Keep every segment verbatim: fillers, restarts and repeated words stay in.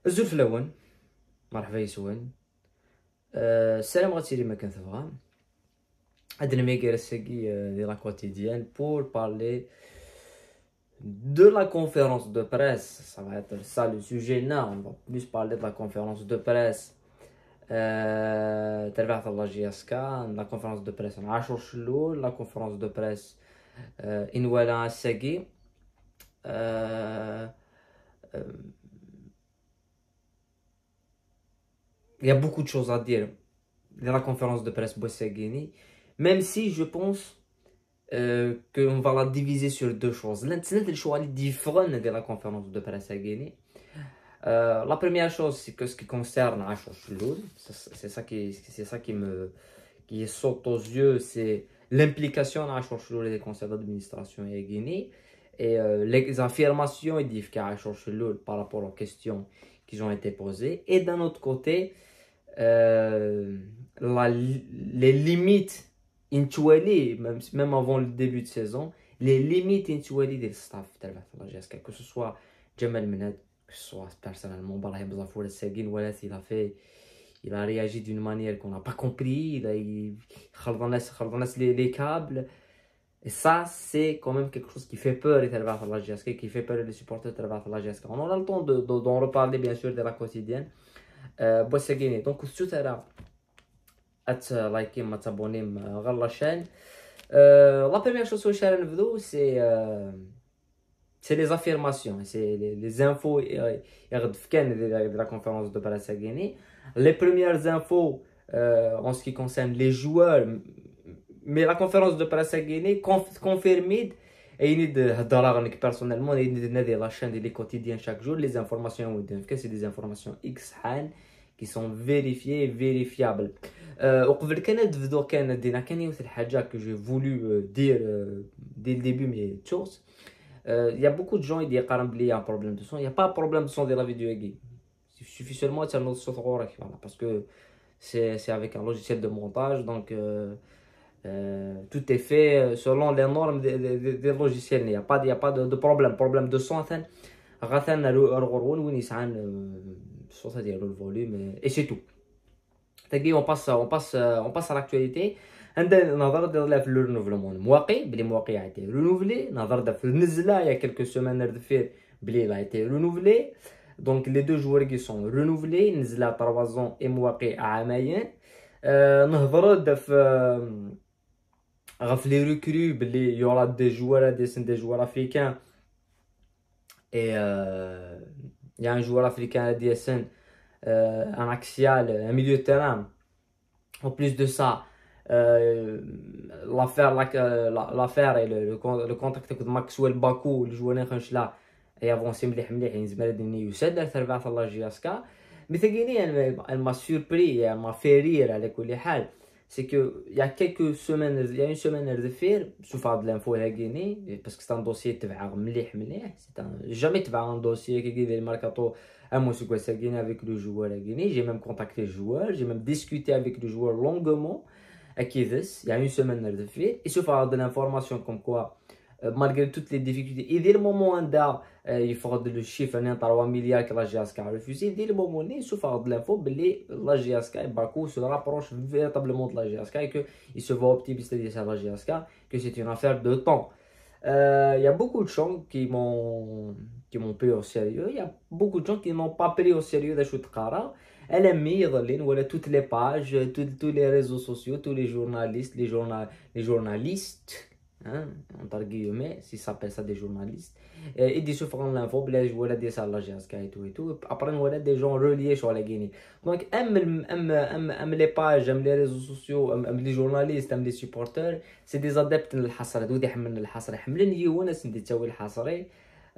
الزول في الاول مرحبا يسون. أه السلام غتيري ما كان تبغى هاد الميغا رساكي ديال لا كوتيديان pour parler de la conférence de presse. Ça va être ça le sujet. Non, on va plus parler de la conférence de presse euh, تبعت الله جي اس كا. لا conférence de presse مع عاشور شلول. لا conférence de presse euh, انوالا الساكي. euh, euh, Il y a beaucoup de choses à dire dans la conférence de presse Bossegini, même si je pense euh, qu'on va la diviser sur deux choses. L'un des choix différents de la conférence de presse Guinée. Euh, la première chose, c'est que ce qui concerne Achou Chloul, c'est ça qui, c'est ça qui me, qui saute aux yeux, c'est l'implication d'Achou Chloul et des conseils d'administration et Guinée, et euh, les affirmations et qu'Achou Chloul par rapport aux questions qui ont été posées. Et d'un autre côté, euh, la, les limites intuities, même, même avant le début de saison, les limites intuities du staff de la G S K, que ce soit Jamal Menad, que ce soit personnellement Barahim Zafour Seguin, voilà, il a fait, il a réagi d'une manière qu'on n'a pas compris, il a il, les, les câbles. Et ça, c'est quand même quelque chose qui fait peur et la G S K, qui fait peur les supporters de la G S K. On aura le temps d'en de, de, reparler bien sûr de la quotidienne. Euh, donc tout à l'heure, à liker, à t'abonner à la chaîne. Euh, la première chose que je vais vous c'est euh, c'est les affirmations, c'est les, les infos euh, de la conférence de presse à Guinée. Les premières infos euh, en ce qui concerne les joueurs, mais la conférence de presse à Guinée confirmée. Et il y a des personnellement, il y a la chaîne des quotidiens chaque jour, les informations, c'est des informations X qui sont vérifiées et vérifiables. وقبل كان نبداو كان دينا كان يوث حاجه que j'ai voulu dire dès le début mais chose il y a beaucoup de gens qui disent qu'il y a un problème de son. Il n'y a pas de problème de son de la vidéo. Il suffit seulement de faire notre son parce que c'est avec un logiciel de montage, donc euh, euh, tout est fait selon les normes des, des, des logiciels. Il n'y a pas, il y a pas de, de problème. Problème de son, le volume et c'est tout. On passe, on passe, on passe à l'actualité. عندنا نظرة في le renouvellement مواقي بلي مواقي a été renouvelé. نظرة في النزلة il y a quelques semaines دفير بلي il a été renouvelé. Donc les deux joueurs qui sont renouvelés نزلة trois ans et مواقي عامين. نهضروا في غف les recrues بلي y aura des joueurs des des joueurs africains et il y a un joueur africain D S N un axial un milieu de terrain. En plus de ça, euh, l'affaire l'affaire et le, le, le contact avec Maxwell Bakou, le joueur là, et avancé مليح مليح ينزل دني يسدد تربعت الله جي اس كا. Mais elle m'a surpris et elle m'a fait rire على كل حال. C'est que il y a quelques semaines, il y a une semaine de faire, sous forme de l'info à Guinée, parce que c'est un dossier تبع مليح مليح. C'est un jamais تبع un dossier qui est le mercato. Moi, je suis Guinée avec le joueur à Guinée. J'ai même contacté le joueur, j'ai même discuté avec le joueur longuement à Kivas, il y a une semaine de fait. Et sauf avoir de l'information comme quoi, euh, malgré toutes les difficultés, et dès le moment où euh, il faut le chiffre de trois milliards que la G S K a refusé, dès le moment où il sauf avoir de l'info, la G S K et Bakou se rapprochent véritablement de la G S K et qu'il se voit optimiste de la G S K, que c'est une affaire de temps. Il euh, y a beaucoup de gens qui m'ont qui m'ont pris au sérieux. Il y a beaucoup de gens qui n'ont pas pris au sérieux des choses de elle a mis voilà, toutes les pages, tous, tous les réseaux sociaux, tous les journalistes, les, journal, les journalistes, hein, entre guillemets, s'ils s'appellent ça des journalistes, et ils disent souvent l'info, les voilà des salles G S K et tout et tout. Après, voilà des gens reliés sur la Guinée. Donc, aime, aime, aime, aime les pages, aime les réseaux sociaux, aime, aime les journalistes, aime les supporters, c'est des adeptes de l'hasra. D'où des من الحصري حملن يوانا سندي تسوي الحصري.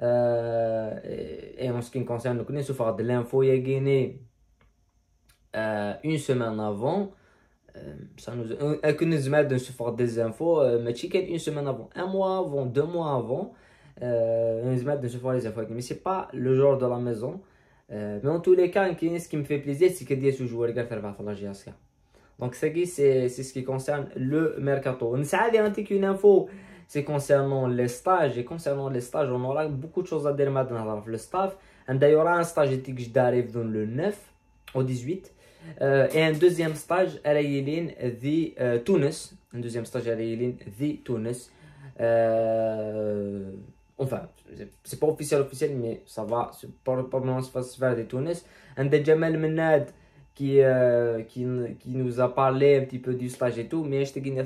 Et en ce qui me concerne, nous connaissons faire de l'info à Guinée. Euh, une semaine avant, euh, ça nous a que nous met de se faire des infos, euh, mais une semaine avant, un mois avant, deux mois avant, euh, nous met de se faire les infos. Mais c'est pas le genre de la maison. Euh, mais en tous les cas, ce qui me fait plaisir, c'est que des joueurs qui faire la G S K. Donc c'est ce qui concerne le mercato. On s'est dit qu'une info, c'est concernant les stages et concernant les stages, on aura beaucoup de choses à dire maintenant dans le staff. Il y aura un stage qui arrive dans le neuf au dix-huit. Euh, et un deuxième stage à Raylin de euh, Tunis. Un deuxième stage à Raylin de Tunis. Euh, enfin, c'est pas officiel officiel, mais ça va. Probablement ça va se faire de Tunis. Un de Jamal Menad qui, euh, qui, qui nous a parlé un petit peu du stage et tout. Mais je te dis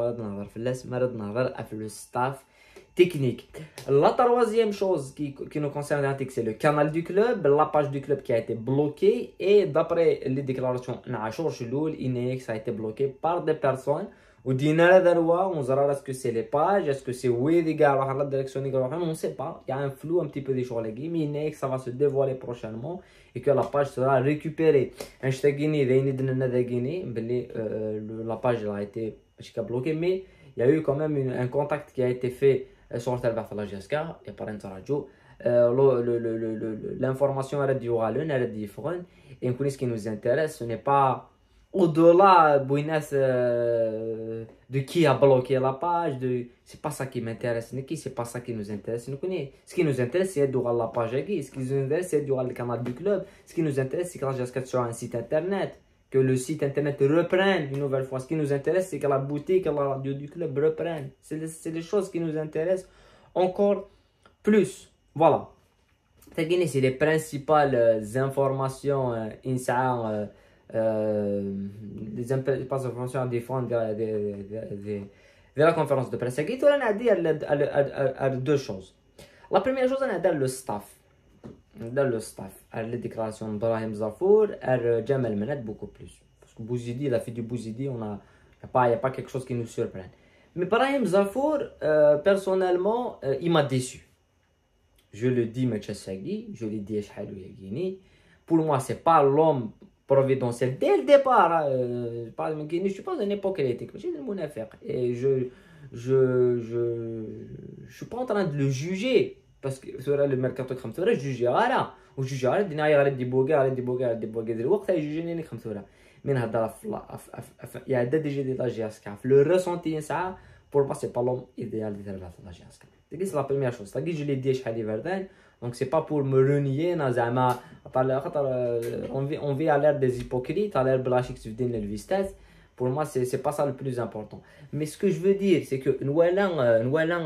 que le staff technique. La troisième chose qui, qui nous concerne, c'est le canal du club, la page du club qui a été bloquée. Et d'après les déclarations Nachour Cheloul, Inex a été bloqué par des personnes. On dit on verra est-ce que c'est les pages, est-ce que c'est oui les gars, la direction des gars, on ne sait pas. Il y a un flou un petit peu des choses les gars, mais Inex ça va se dévoiler prochainement et que la page sera récupérée. Un shtagini, la page a été bloquée, mais il y a eu quand même une, un contact qui a été fait sur le téléphone de la G S K et par Interradio. L'information est du Rallon, elle est différente. Et ce qui nous intéresse, ce n'est pas au-delà euh, de qui a bloqué la page. De... C'est pas ça qui m'intéresse. C'est pas ça qui nous intéresse. Ce qui nous intéresse, c'est de la page. Ce qui nous intéresse, c'est de le canal du club. Ce qui nous intéresse, c'est que la G S K soit un site internet. Que le site internet reprenne une nouvelle fois. Ce qui nous intéresse, c'est que la boutique et la radio du club reprennent. C'est les, les choses qui nous intéressent encore plus. Voilà. C'est les principales informations euh, euh, euh, les informations à défendre de, de, de, de, de la conférence de presse. Et on a dit à deux choses. La première chose, on a dit le staff. Dans le staff, les déclarations de Brahim Zafour, et Jamal Menad beaucoup plus. Parce que Bouzidi, la fille du Bouzidi, il n'y a, a pas quelque chose qui nous surprend. Mais Brahim Zafour, euh, personnellement, euh, il m'a déçu. Je le dis, M. Sagui, je l'ai dit à Chalou Yagini. Pour moi, ce n'est pas l'homme providentiel. Dès le départ, euh, je ne suis pas un hypocrite, j'ai de mon affaire. Et je ne je, je, je suis pas en train de le juger. Parce que sur le mercato comme ça, je juge على وجوج على دينا غير دي بوغا على دي بوغا دي بوغا ديال الوقت يجوجيني خمسة من هذا يا عدد ديجي دي لا جي اس كا في لو ريسونتي نسعى pour moi c'est pas l'homme idéal de la G S K. C'est la première chose. C'est que je l'ai dit chez Ali Verdun. Donc c'est pas pour me renier na zama on vit on vit à l'ère des hypocrites, à l'ère blachik se vient le vistas. Pour moi c'est c'est pas ça le plus important. Mais ce que je veux dire c'est que Noualan Noualan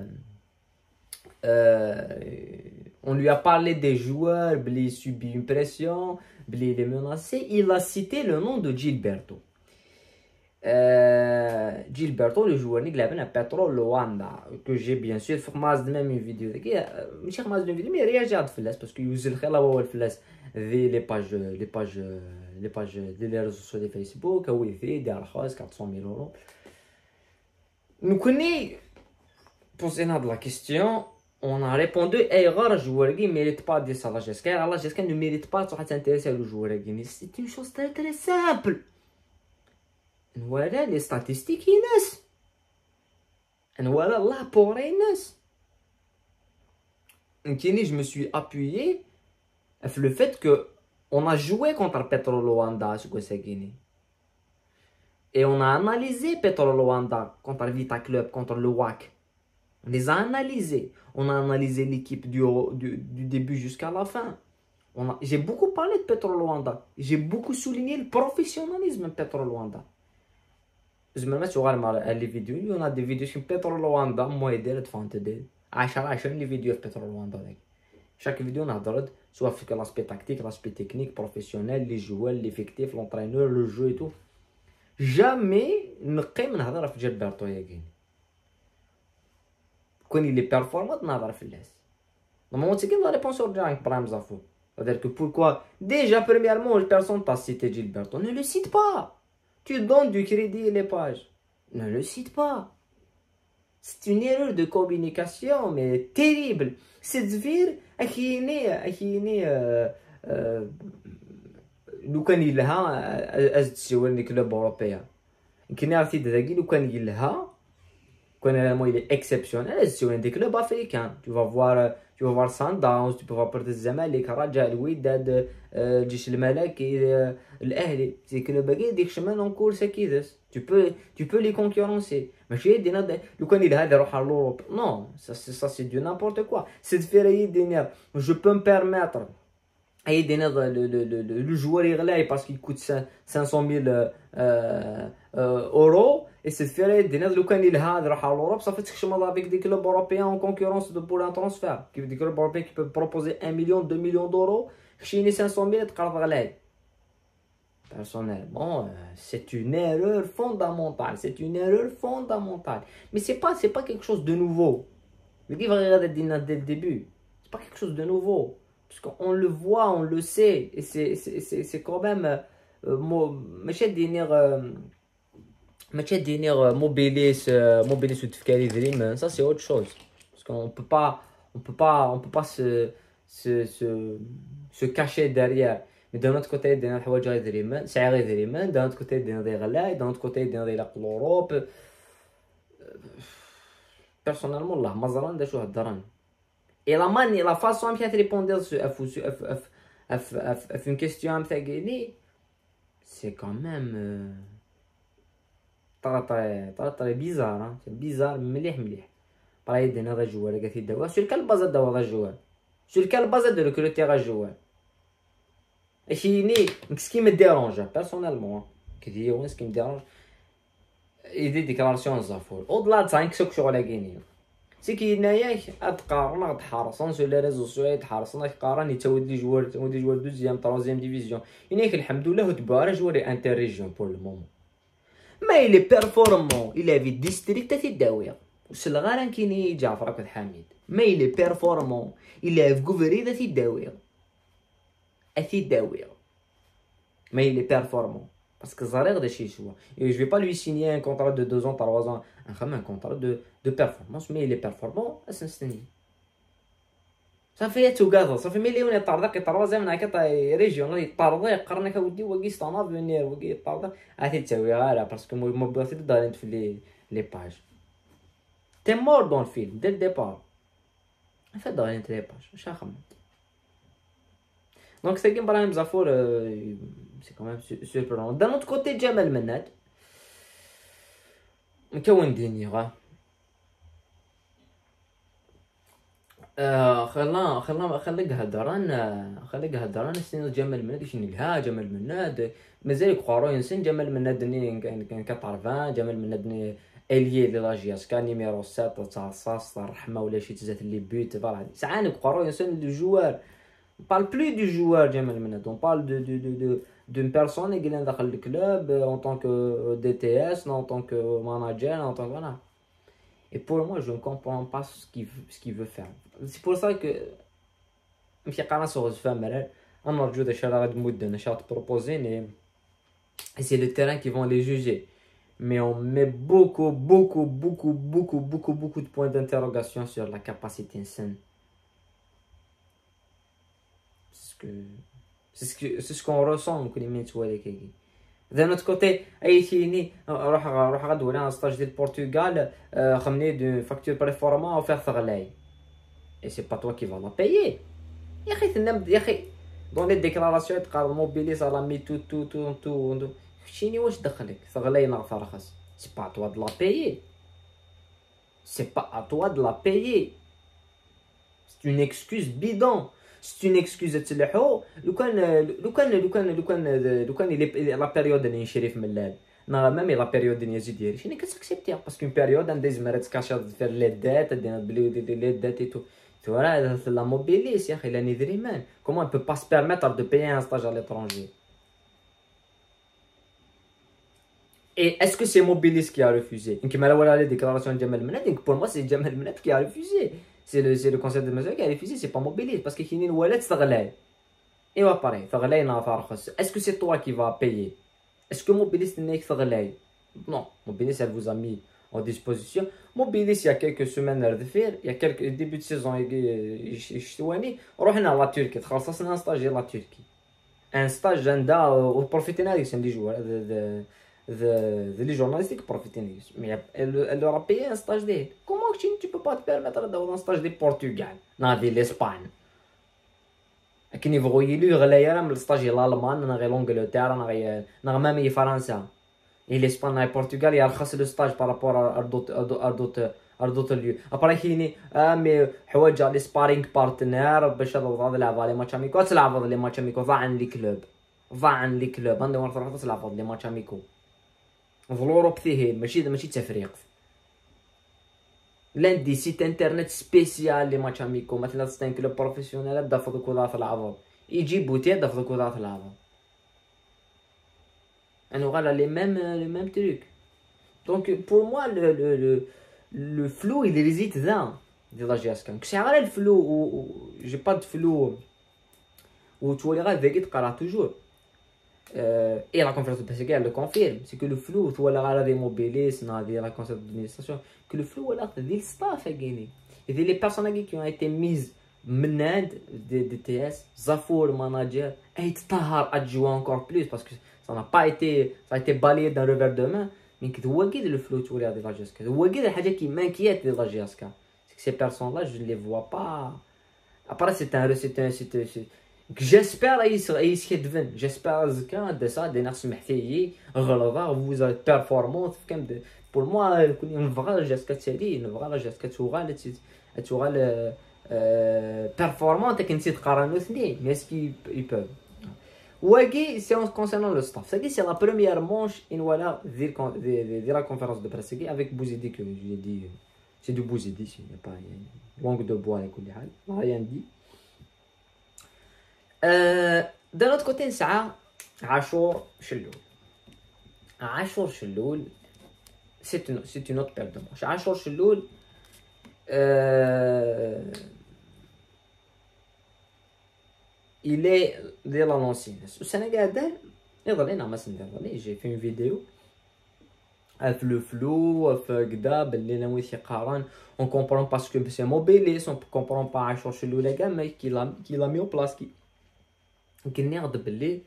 Euh, on lui a parlé des joueurs, il subit une pression, il est menacé. Il a cité le nom de Gilberto. Euh, Gilberto, le joueur qui a Petro Luanda, que j'ai bien sûr fait même une vidéo. Je sais pas une vidéo, mais réagi à Fles parce qu'il utilise les pages, les pages, les pages des réseaux sociaux de Facebook, oui, des quatre cent mille euros. Nous connaissons, posé la question. On a répondu et le joueur qui ne mérite pas de ça. La G S K, la G S K ne mérite pas de s'intéresser au joueur. C'est une chose très très simple. Voilà les statistiques. Voilà la pour je me suis appuyé sur le fait que on a joué contre Petro Luanda et on a analysé Petro Luanda contre Vita Club, contre le W A C. On les a analysés. On a analysé l'équipe du, du, du début jusqu'à la fin. J'ai beaucoup parlé de Petro Luanda. J'ai beaucoup souligné le professionnalisme de Petro Luanda. Je me mets sur les vidéos. Il y en a des vidéos sur Petro Luanda. Moi, je vais te dire. Je les vidéos de Petro Luanda. Chaque vidéo, on a soit l'aspect tactique, l'aspect technique, professionnel, les joueurs, l'effectif, l'entraîneur, le jeu et tout. Jamais ne peux pas faire Gilberto Yagini. Quand il est performant, on a fait l'ess. Normalement, c'est la réponse sur Jank Brahim Zafour. C'est-à-dire que pourquoi déjà, premièrement, personne t'a cité Gilberto. Ne le cite pas. Tu donnes du crédit à les pages. Ne le cite pas. C'est une erreur de communication, mais terrible. C'est de dire qu'il est nous quand il a un club européen. Il a fait des nous quand il a quand il est exceptionnel, c'est un des clubs africains. Tu vas voir, tu vas voir Sundowns, tu peux voir Port الزمالك, الرجاء, الوداد, الجيش الملكي, الأهلي. C'est que le باقي ديك الشمال en course كيدس. Tu peux, tu peux les concurrencer. ماشي يدينا لو كان يدير هذا يروح على l'Europe. Non, ça c'est ça c'est du n'importe quoi. C'est de faire يدينا. Je peux me permettre. يدينا le le le le joueur يغلى parce qu'il coûte cinq cent mille euros. Et c'est de faire يدينا لو كان يدير هذا يروح على l'Europe. Ça fait تخشم avec des clubs européens en concurrence de pour un transfert. Des clubs européens qui peuvent proposer un million, deux millions d'euros. خشيني cinq cent mille تقرض غلاي. Personnellement, euh, c'est une erreur fondamentale. C'est une erreur fondamentale. Mais c'est pas, c'est pas quelque chose de nouveau. Je dis dès le début. C'est pas quelque chose de nouveau. Parce qu'on le voit, on le sait. Et c'est quand même... ماشي دينير ماشي دينير موبيليس موبيليس وتفكاري دريم. Ça c'est autre chose. Parce qu'on peut pas, on peut pas, on peut pas se, se, se, se cacher derrière. Mais d'un autre côté, دينا الحوايج غير دريمان ساعي غير دريمان. d'un autre côté دينا دي غلاي. d'un autre côté دينا دي لاق l'Europe. Personnellement, الله ما زران دا شو هدران. Et la manière, la façon de répondre sur F F F F F une question c'est quand même très très très très bizarre. Hein? C'est bizarre مليح مليح. باغي يدينا هذا الجوال قالت لي داوه. sur quelle base داو هذا الجوال؟ sur quelle base de recruter هذا الجوال؟ اشيني ce qui me dérange personnellement كثير وين ce qui me dérange il dit déclaration زافور au-delà de ça نكسوك شغل كاينين سي كي هنايا تقارن غتحرصن سو لي ريزو سوسيال تحرصن تقارن يتاود لي جوار تاود لي جوار دوزيام تروزيام ديفيزيون هناك الحمد لله تبارا جوار انتر ريجيون بور لو مومون ما إلي بيرفورمون إلا في ديستريكت تداوية وسلغاران كيني جعفر أكد حميد ما إلي بيرفورمون إلا في كوفريدا تداوية أتداوية ما إلي بيرفورمون parce que Zarer de chez soi. Et je vais pas lui signer un contrat de deux ans, trois ans, un, un contrat de, de performance, mais il est performant à Saint-Denis. Ça fait tout gâteau, ça fait millions de tarda qui troisième na kata région là tarda يقرنك ودي وقي ستانا فينير وقي tarda عادي تسوي غير parce que moi moi بغيت دارين في les les pages. T'es mort dans le film dès le départ. fait دارين les pages واش خمم. Donc c'est que Brahim Zafour c'est quand même surprenant. D'un autre côté, Jamal Menad, مكون دينيغا خلا خلا خلق هدران خلق هدران سين جمال مناد شنو لها جمال مناد مازال يقارو ينسن جمال مناد ني كان كطرفان جمال مناد ني اليي لي لاجياس كان نيميرو سبعة تاع صاص تاع الرحمه ولا شي تزات لي بوت فوالا ساعات يقارو ينسن لو جوار on parle plus du joueur Jamal Menad on parle de de de de d'une personne qui est dans le club en tant que D T S en tant que manager en tant que voilà. Et pour moi je ne comprends pas ce qu'il ce qu'il veut faire. C'est pour ça que مشي قناه صوت فامر انا نرجو داك الشيء غادي مده نشاط بروبوزي et c'est le terrain qui vont les juger. Mais on met beaucoup beaucoup beaucoup beaucoup beaucoup beaucoup de points d'interrogation sur la capacité insane. C'est ce que c'est ce qu'on ressent كل ما نتوالي كي. D'un autre côté ايتيني روح روح غدوي انا ستاج ديال البرتغال خمني دو فاكتور بريفورما او فيغ ثغلاي. Et c'est pas toi qui vas la payer. يا اخي تنم يا اخي دون لي ديكلاراسيون تقال موبيلي سالامي تو تو تو تو شيني واش دخلك ثغلاي ناقص رخص. C'est pas à toi de la payer. C'est pas à toi de la payer. C'est une excuse bidon. C'est une excuse تلحو لو كان لو كان لو كان لو كان لو كان لا بيريود اللي نشري في ملال نا ميم لا بيريود اللي يزيد ديالي شنو كتاكسبتيها باسكو اون بيريود عندها زعما تكاشا فير لي دات دينا بلي لي دات اي تو tu vois la mobilis يا اخي لا ندري مان comment elle peut pas se permettre de payer un stage à l'étranger. Et est-ce que c'est Mobilis qui a refusé? كما لا ولا les déclarations de Jamal Menad pour moi c'est Jamal Menad qui a refusé. C'est le, c'est le conseil de mesure qui a refusé, c'est pas Mobilis parce que Kinin Wallet Thaglay. Et va pareil, Thaglay n'a pas refusé. Est-ce que c'est toi qui vas payer? Est-ce que Mobilis n'est que Thaglay? Non, Mobilis elle vous a mis en disposition. Mobilis il y a quelques semaines de faire, il y a quelques début de saison, on va à la Turquie, خلصنا un stage à la Turquie. Un stage جندا وبروفيتينا ديك سن دي جوار les journalistes qui profitent. Mais elle leur a payé un stage d'aide. Comment tu ne peux pas te permettre d'avoir un stage de Portugal, dans l'Espagne? كي يبغوا يلو غلايا من السطاج الالمان انا غير لونجلتير انا غير انا مامي فرنسا اي لاسبان اي البرتغال يرخص لو ستاج بارابور اردوت اردوت اردوت اليو ابري كايني امي حوايج لي سبارينغ بارتنير باش تلعب لي ماتش اميكو تلعب لي ماتش اميكو ضاع عن لي كلوب ضاع عن لي كلوب عندي مرة تروح تلعب لي ماتش اميكو في الاوروب فيه ماشي ماشي تفريق لان دي سيت انترنت سبيسيال لي ماتش اميكو مثلا ستان كلوب بروفيسيونيل بدا في كودات العرض يجي بوتي بدا في كودات العرض انا غالا لي ميم لي ميم تروك دونك بور موا لو لو لو فلو il réside là ديال لا جي اس كان كشي غير الفلو و جي با دو فلو و تولي غير ذاكي تقرا توجور Euh, et la conférence de presse elle le confirme, c'est que le flou, tu vois la des mobilistes, la conseil d'administration, que le flou là, c'est le staff à Guinée. Et les personnes qui ont été mises menades des D T S, Zafour, manager, et Tahar adjoint encore plus parce que ça n'a pas été, ça a été balayé d'un revers de main. Mais que tu vois le flou, tu vois de la G S K. Tu vois la chose qui m'inquiète de la G S K, c'est que ces personnes-là, je ne les vois pas. Après, c'est un, c'est un, c'est un, j'espère يسكدفن j'espère زكا دا سا دي ناس محتيي غلطه فوزا بيرفورمانس كم بور موا كوني نبغى جاسكا تالي نبغى لا جاسكا توغال توغال بيرفورمانس كنتي تقارنو اثنين مي اسكي يبوف واكي سي اون كونسيرنون لو ستاف ساكي سي لا بروميير مونش ان ولا دير دير لا كونفيرونس دو بريس كي افيك بوزيدي كو جي دي سي دو بوزيدي سي با لونغ دو بوا على كل حال ريان دي. d'un autre côté نسعى عاشور شلول عاشور شلول c'est une c'est une autre paire de manches عاشور شلول euh, il est ديال لونسينس السنه قاعده يظل انا ما سندير جي في une vidéo في لو فلو في كدا باللي ناوي يقارن on comprend parce que c'est Mobilis on comprend pas عاشور شلول كاع ما كي لا كي لا ميو بلاص كي كنعرض باللي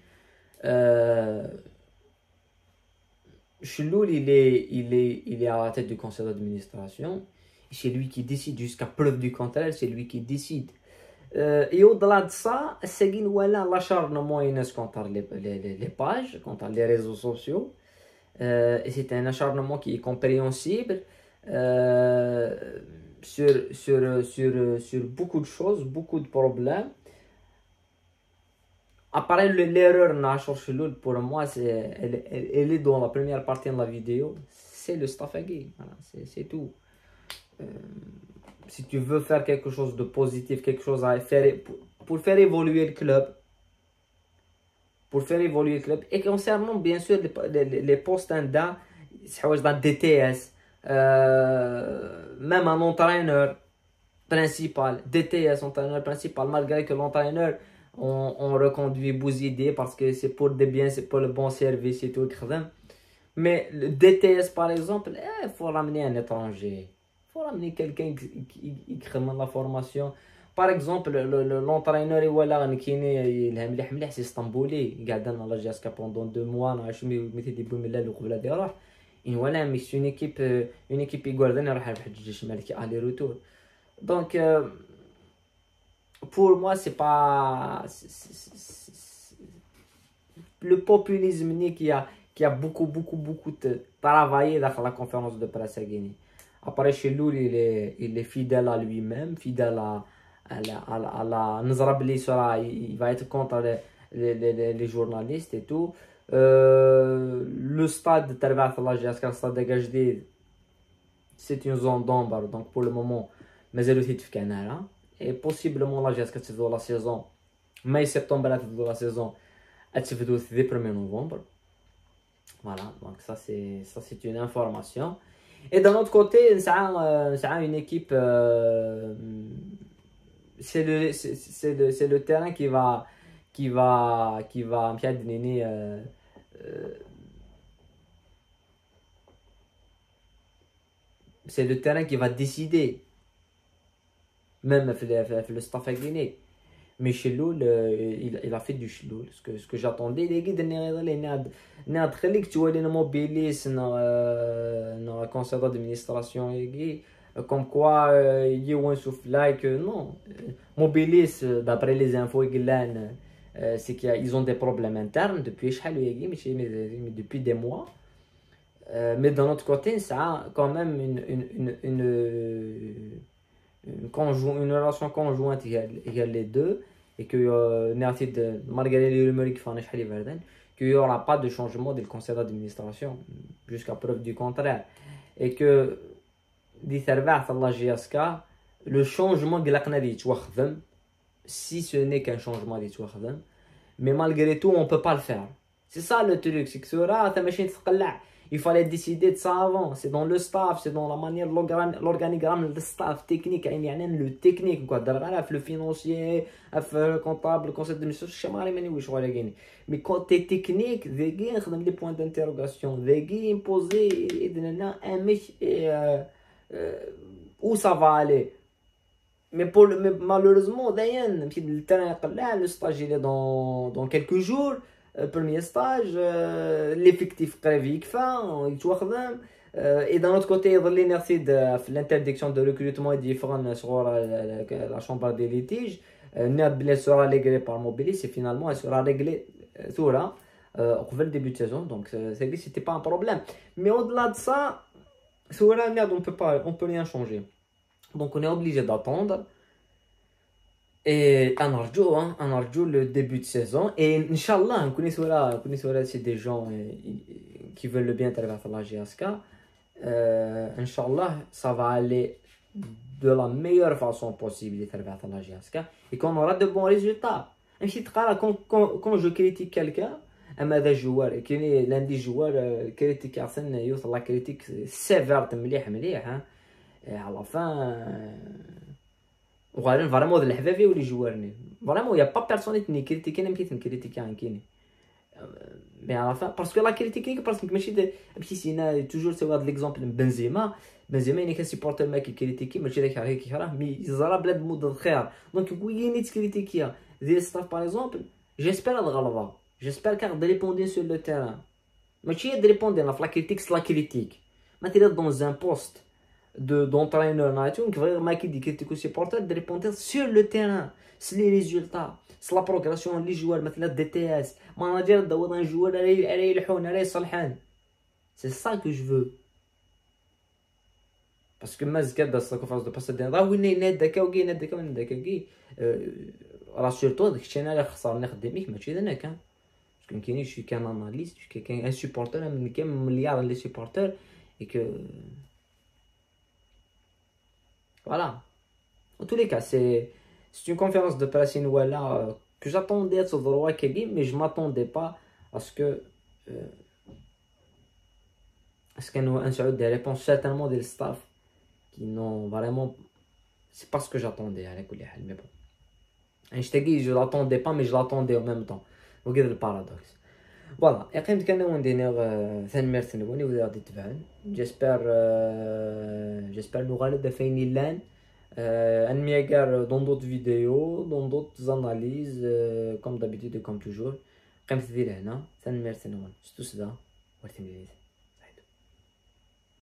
Cheloul il est il est il est à la tête du conseil d'administration et c'est lui qui décide jusqu'à preuve du contraire c'est lui qui décide euh, et au-delà de ça c'est voilà l'acharnement contre les, les, les pages contre les réseaux sociaux euh, et c'est un acharnement qui est compréhensible euh, sur, sur, sur, sur beaucoup de choses beaucoup de problèmes. Après l'erreur Nachor Cheloul pour moi c'est elle, elle, elle est dans la première partie de la vidéo c'est le staff à Guy voilà, c'est tout euh, si tu veux faire quelque chose de positif quelque chose à faire pour, pour faire évoluer le club pour faire évoluer le club et concernant bien sûr les, les, les postes d'A dans D T S euh, même un entraîneur principal D T S entraîneur principal malgré que l'entraîneur On, on reconduit Bouzidé parce que c'est pour des biens, c'est pour le bon service et tout. Mais le D T S par exemple, il faut ramener un étranger. Il faut ramener quelqu'un qui, qui, qui crée la formation. Par exemple, l'entraîneur qui est c'est Istanbuli. Il a dans la G S K pendant deux mois. C'est une équipe, une équipe qui aller-retour. Donc, euh, pour moi c'est pas c'est, c'est, c'est, le populisme qui a qui a beaucoup beaucoup beaucoup travaillé dans la conférence de presse à Guinée. Après Cheloul il est il est fidèle à lui-même fidèle à à la à la, à la Nzrabli sera il va être contre les les, les, les journalistes et tout euh, le stade de Tervat la G S K stade de Gajdid c'est une zone d'ombre donc pour le moment mais elle aussi في Canada et possiblement la G S K تبدو la saison mai septembre elle تبدو la saison elle تبدو le premier novembre voilà donc ça c'est ça c'est une information et d'un autre côté ça une équipe euh, c'est le c'est c'est le, c'est le terrain qui va qui va qui va مشادني euh, euh, c'est le terrain qui va décider même في le staff à Guinée mais Chilloul, euh, il, il a fait du Chilloul. Ce que, ce que j'attendais, les gars, il y a خليك تولي موبيليس نا conseil d'administration comme quoi يجي ونشوف like non موبيليس d'après les infos يقلان c'est qu'ils ont des problèmes internes depuis شحال يجي ماشي depuis des mois. Euh, mais d'un autre côté, ça a quand même une, une, une, une, une, conjoint, une relation conjointe, il y a, il y a les deux, et que euh, malgré les rumeurs qui font qu'il n'y aura pas de changement du conseil d'administration, jusqu'à preuve du contraire. Et que, le changement de la si ce n'est qu'un changement de mais malgré tout, on ne peut pas le faire. C'est ça le truc, c'est que ça, il fallait décider de ça avant. C'est dans le staff, c'est dans la manière de l'organigramme, le staff technique, le technique, quoi. Le financier, le comptable, le conseil d'administration, mais côté technique, il y a des points d'interrogation. Il y a imposer où ça va aller. Mais, pour le, mais malheureusement, le terrain, le stage il est dans, dans quelques jours. Le premier stage, euh, l'effectif قريب fin, يتوخدم. Et d'un autre côté, l'inertie de l'interdiction de recrutement est différente sur la, la, la chambre des litiges. Elle sera réglée par Mobilis et finalement elle sera réglée au le début de saison. Donc c'était pas un problème. Mais au-delà de ça, on ne peut pas, on peut rien changer. Donc on est obligé d'attendre. Et on arjo, hein, on arjo le début de saison. Et Inch'Allah, on connaît cela, on connaît cela, c'est des gens euh, qui veulent le bien à travers la G S K. Euh, Inch'Allah, ça va aller de la meilleure façon possible à travers la G S K. Et qu'on aura de bons résultats. Quand, quand, quand je critique quelqu'un, un joueur, l'un des joueurs critique Arsène, il y a la critique sévère, مليح مليح, hein. Et à la fin. Euh, vraiment de الحبابي واللي جوارني vraiment il y a pas personne qui me critique même qui me critique un kini mais à la fin parce que la critique parce que ماشي ماشي سينا toujours c'est de l'exemple de Benzema Benzema il est supporter mec qui critique ماشي داك هيك يكره mais يزرا بلاد مود الخير donc وين تكريتيكيا ديال staff par exemple j'espère الغلبه j'espère qu'elle répondre sur le terrain ماشي de répondre la critique c'est la critique مثلا dans un poste de d'entraîneur nature qui vraiment qui dit que les supporters de répondre sur le terrain c'est les résultats c'est la progression les joueurs مثلا D T S manager داود un joueur على يلحون على يصلحان c'est ça que je veux parce que ماز كدا la conférence de presse راه وين نادك وكي نادك وين نادك كي راه سورتو داك الشيء انا اللي خسرني خداميك ماشي انا كان باسكو كاينين شي كان اناليست كاين ان سوبورتر من كاين مليار لي سوبورتر et que voilà. En tous les cas, c'est une conférence de presse voilà, euh, que j'attendais à ce droit mais je ne m'attendais pas à ce que. Euh, à ce qu'on ait des réponses certainement des staff qui n'ont vraiment. C'est pas ce que j'attendais à l'école. Mais bon. Et je t'ai dit, je ne l'attendais pas, mais je l'attendais en même temps. Vous voyez le paradoxe. Voilà. Et quand on a j'espère j'espère nous râler de faire une ligne un meilleur dans d'autres vidéos dans d'autres analyses comme d'habitude et comme toujours comme c'est dit là c'est tout ça